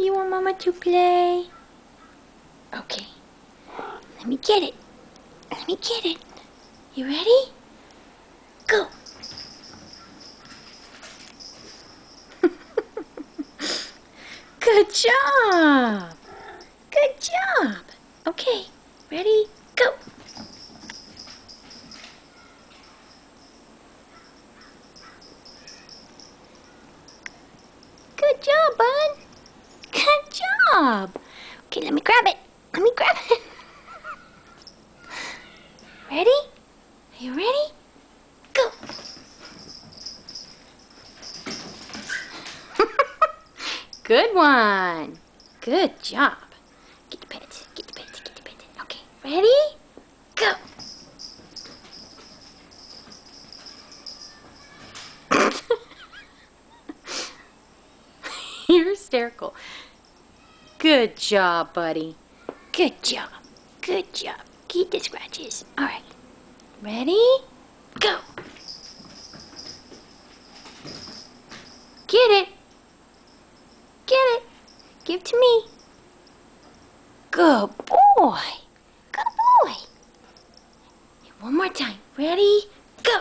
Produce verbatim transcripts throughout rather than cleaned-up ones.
You want Mama to play? Okay. Let me get it. Let me get it. You ready? Go. Good job. Good job. Okay. Ready? Go. Good job, bud. Good job. Okay, let me grab it. Let me grab it. Ready? Are you ready? Go. Good one. Good job. Get the pets. Get the pets. Get the pets. Okay, ready? Go. You're hysterical. Good job, buddy. Good job. Good job. Keep the scratches. All right. Ready? Go. Get it. Get it. Give it to me. Good boy. Good boy. One more time. Ready? Go.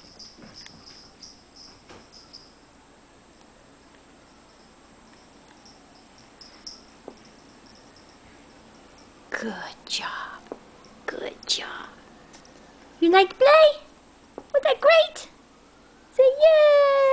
Good job. Good job. You like to play? Was that great? Say yay!